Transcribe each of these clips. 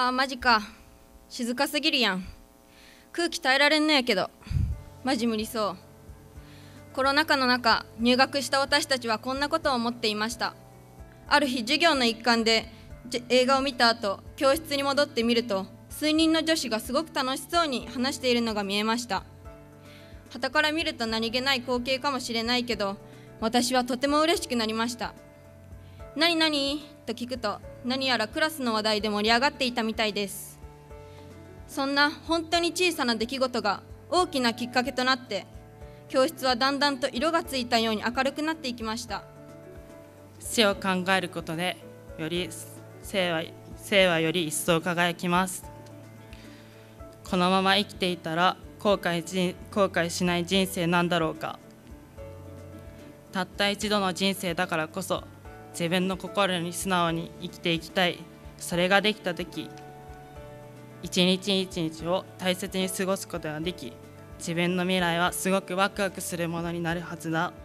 マジか。静かすぎるやん。空気耐えられんのやけど。マジ無理そう。コロナ禍の中、入学した私たちはこんなことを思っていました。ある日、授業の一環で映画を見た後、教室に戻ってみると、数人の女子がすごく楽しそうに話しているのが見えました。傍から見ると何気ない光景かもしれないけど、私はとても嬉しくなりました。何々と聞くと、何やらクラスの話題で盛り上がっていたみたいです。そんな本当に小さな出来事が大きなきっかけとなって、教室はだんだんと色がついたように明るくなっていきました。 死を考えることで生はより一層輝きます。このまま生きていたら後悔しない人生なんだろうか。たった一度の人生だからこそ自分の心に素直に生きていきたい。それができたとき、一日一日を大切に過ごすことができ、自分の未来はすごくワクワクするものになるはずだ。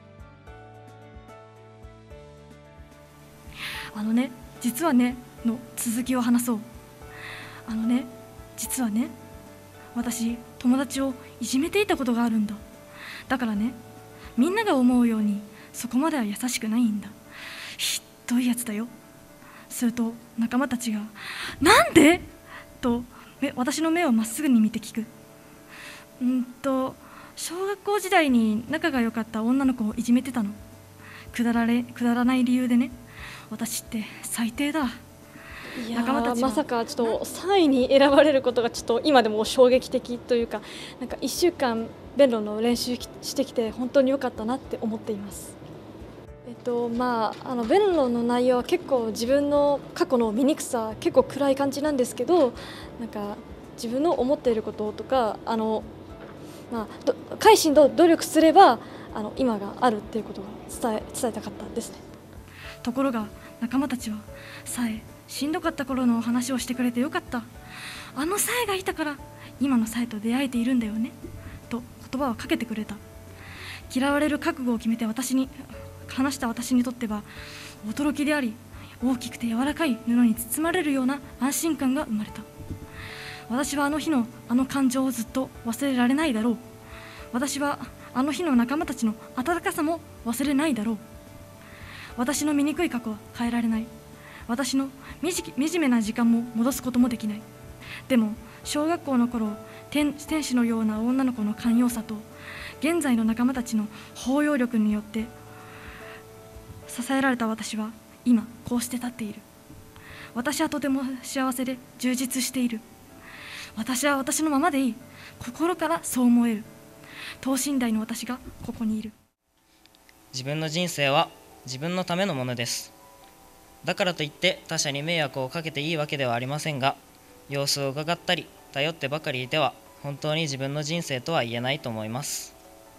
実はねの続きを話そう。実はね、私友達をいじめていたことがあるんだ。だからね、みんなが思うようにそこまでは優しくないんだ。ひどいやつだよ。すると仲間たちがなんでと私の目をまっすぐに見て聞く。小学校時代に仲が良かった女の子をいじめてたの。くだらない理由でね。私って最低だ。 いやまさかちょっと3位に選ばれることがちょっと今でも衝撃的というか、なんか1週間弁論の練習してきて本当に良かったなって思っています。弁論の内容は結構自分の過去の醜さ結構暗い感じなんですけど、なんか自分の思っていることとか改心と努力すれば今があるっていうことが伝えたかったですね。 ところが仲間たちはしんどかった頃のお話をしてくれてよかった。あのさえがいたから今のさえと出会えているんだよねと言葉をかけてくれた。嫌われる覚悟を決めて話した私にとっては驚きであり、大きくて柔らかい布に包まれるような安心感が生まれた。私はあの日のあの感情をずっと忘れられないだろう。私はあの日の仲間たちの温かさも忘れないだろう。私の醜い過去は変えられない。私の惨めな時間も戻すこともできない。でも小学校の頃、天使のような女の子の寛容さと現在の仲間たちの包容力によって支えられた私は今こうして立っている。私はとても幸せで充実している。私は私のままでいい。心からそう思える。等身大の私がここにいる。 自分の人生は自分のためのものです。だからといって他者に迷惑をかけていいわけではありませんが、様子を伺ったり頼ってばかりいては本当に自分の人生とは言えないと思います。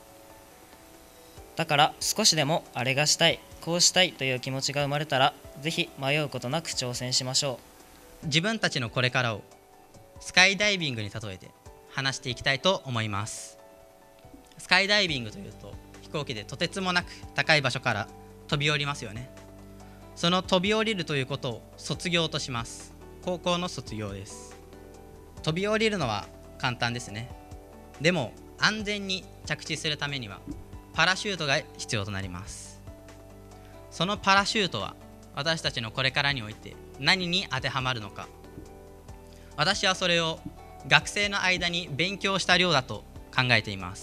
だから少しでもあれがしたい、こうしたいという気持ちが生まれたら、ぜひ迷うことなく挑戦しましょう。自分たちのこれからをスカイダイビングに例えて話していきたいと思います。スカイダイビングというと、飛行機でとてつもなく高い場所から飛び降りますよね。その飛び降りるということを卒業とします。高校の卒業です。飛び降りるのは簡単ですね。でも安全に着地するためにはパラシュートが必要となります。そのパラシュートは私たちのこれからにおいて何に当てはまるのか。私はそれを学生の間に勉強した量だと考えています。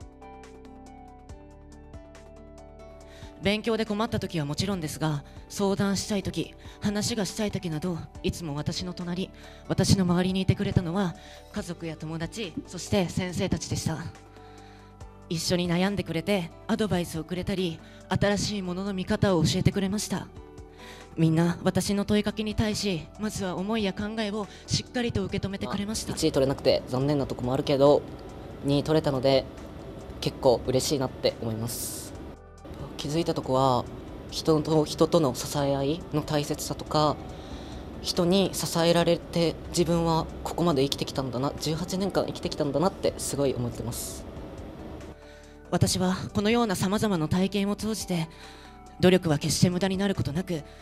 勉強で困った時はもちろんですが、相談したい時、話がしたい時など、いつも私の隣、私の周りにいてくれたのは家族や友達、そして先生たちでした。一緒に悩んでくれてアドバイスをくれたり、新しいものの見方を教えてくれました。みんな私の問いかけに対し、まずは思いや考えをしっかりと受け止めてくれました。 1位取れなくて残念なとこもあるけど、2位取れたので結構嬉しいなって思います。気づいたとこは、人との支え合いの大切さとか、人に支えられて自分はここまで生きてきたんだな、18年間生きてきたんだなってすごい思ってます。 私はこのようなさまざまな体験を通じて、努力は決して無駄になることなく、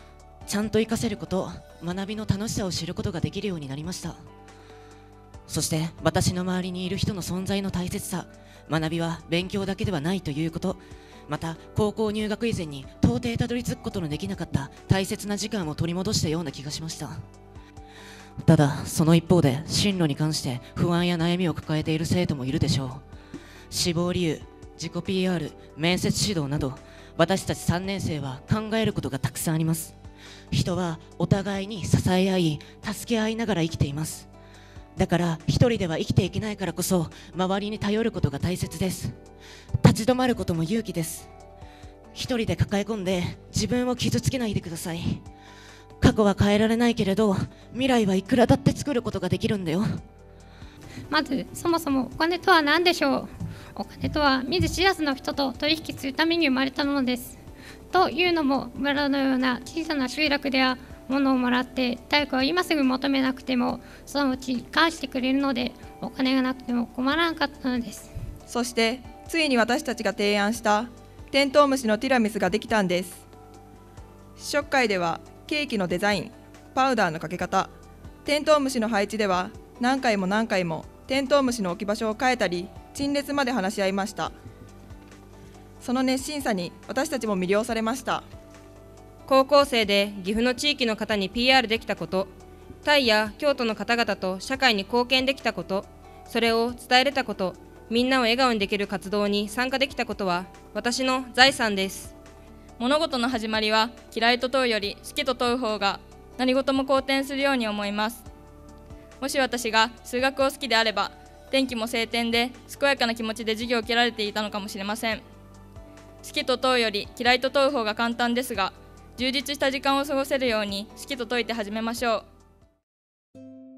ちゃんと活かせること、学びの楽しさを知ることができるようになりました。そして私の周りにいる人の存在の大切さ、学びは勉強だけではないということ、また高校入学以前に到底たどり着くことのできなかった大切な時間を取り戻したような気がしました。ただその一方で進路に関して不安や悩みを抱えている生徒もいるでしょう。志望理由、自己 PR、面接指導など、私たち3年生は考えることがたくさんあります。人はお互いに支え合い、助け合いながら生きています。だから一人では生きていけないからこそ、周りに頼ることが大切です。立ち止まることも勇気です。一人で抱え込んで自分を傷つけないでください。過去は変えられないけれど、未来はいくらだって作ることができるんだよ。 まずそもそもお金とは何でしょう。お金とは見ず知らずの人と取引するために生まれたものです。というのも、村のような小さな集落では物をもらって誰かは今すぐ求めなくてもそのうち返してくれるので、お金がなくても困らなかったのです。 そしてついに私たちが提案したテントウムシのティラミスができたんです。試食会ではケーキのデザイン、パウダーのかけ方、テントウムシの配置では何回も何回もテントウムシの置き場所を変えたり、陳列まで話し合いました。その熱心さに私たちも魅了されました。 高校生で岐阜の地域の方に PR できたこと、タイや京都の方々と社会に貢献できたこと、それを伝えれたこと、みんなを笑顔にできる活動に参加できたことは私の財産です。 物事の始まりは嫌いと問うより好きと問う方が何事も好転するように思います。もし私が数学を好きであれば、天気も晴天で健やかな気持ちで授業を受けられていたのかもしれません。好きと問うより嫌いと問う方が簡単ですが、充実した時間を過ごせるように好きと解いて始めましょう。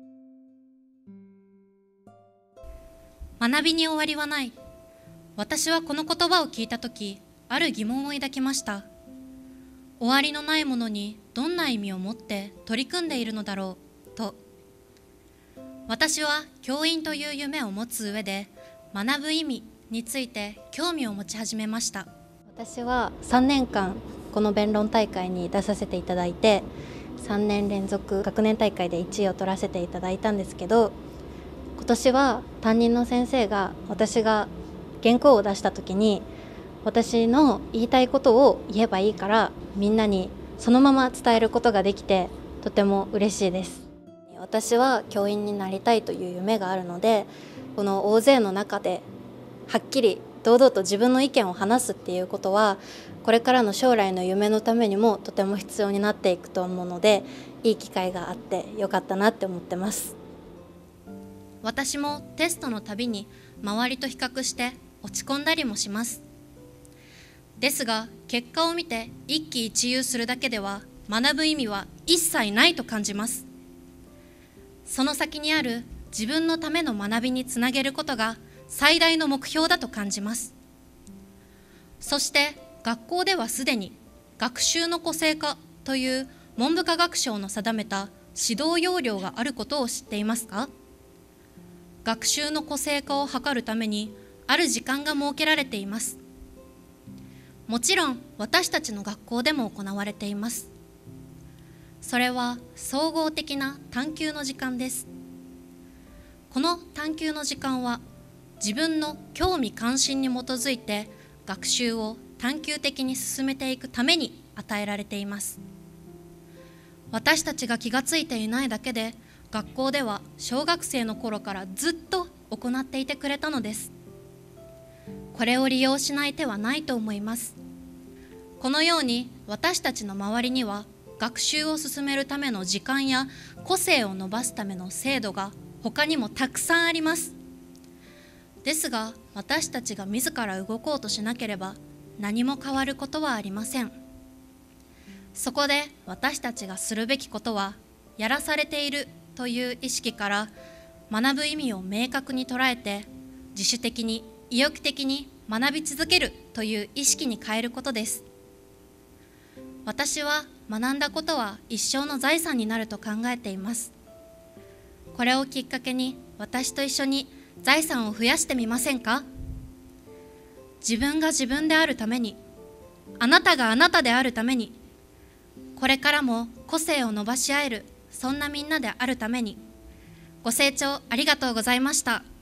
学びに終わりはない。私はこの言葉を聞いたとき、ある疑問を抱きました。終わりのないものにどんな意味を持って取り組んでいるのだろうと。私は教員という夢を持つ上で、学ぶ意味について興味を持ち始めました。 私は3年間この弁論大会に出させていただいて、3年連続学年大会で1位を取らせていただいたんですけど、今年は担任の先生が私が原稿を出した時に、私の言いたいことを言えばいいからみんなにそのまま伝えることができて、とても嬉しいです。私は教員になりたいという夢があるので、この大勢の中ではっきり堂々と自分の意見を話すっていうことは、これからの将来の夢のためにもとても必要になっていくと思うので、いい機会があってよかったなって思ってます。 私もテストのたびに周りと比較して落ち込んだりもします。ですが結果を見て一喜一憂するだけでは学ぶ意味は一切ないと感じます。その先にある自分のための学びにつなげることが最大の目標だと感じます。そして学校ではすでに学習の個性化という文部科学省の定めた指導要領があることを知っていますか？学習の個性化を図るためにある時間が設けられています。もちろん私たちの学校でも行われています。それは総合的な探究の時間です。この探究の時間は自分の興味関心に基づいて学習を探究的に進めていくために与えられています。私たちが気がついていないだけで、学校では小学生の頃からずっと行っていてくれたのです。これを利用しない手はないと思います。このように私たちの周りには学習を進めるための時間や個性を伸ばすための制度が他にもたくさんあります。ですが私たちが自ら動こうとしなければ何も変わることはありません。そこで私たちがするべきことは、やらされているという意識から学ぶ意味を明確に捉えて、自主的に意欲的に学び続けるという意識に変えることです。私は学んだことは一生の財産になると考えています。これをきっかけに私と一緒に財産を増やしてみませんか？自分が自分であるために、あなたがあなたであるために、 これからも個性を伸ばし合える、そんなみんなであるために。ご清聴ありがとうございました。